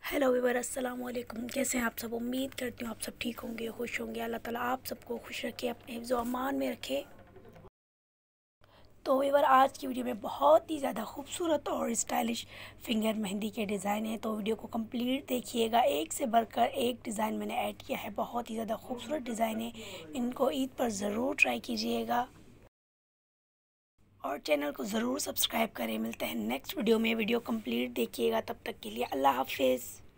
Hello Weaver, अस्सलाम वालेकुम। कैसे हैं आप सब? उम्मीद करती हूँ आप सब ठीक होंगे, खुश होंगे। अल्लाह ताला आप सबको खुश रखे, अपने हिफ्ज़ व अमान में रखे। तो वीवर, आज की वीडियो में बहुत ही ज़्यादा खूबसूरत और स्टाइलिश फिंगर मेहंदी के डिज़ाइन है, तो वीडियो को कंप्लीट देखिएगा। एक से बढ़कर एक डिज़ाइन मैंने ऐड किया है, बहुत ही ज़्यादा खूबसूरत डिज़ाइन है। इनको ईद पर ज़रूर ट्राई कीजिएगा और चैनल को ज़रूर सब्सक्राइब करें। मिलते हैं नेक्स्ट वीडियो में। वीडियो कंप्लीट देखिएगा। तब तक के लिए अल्लाह हाफिज़।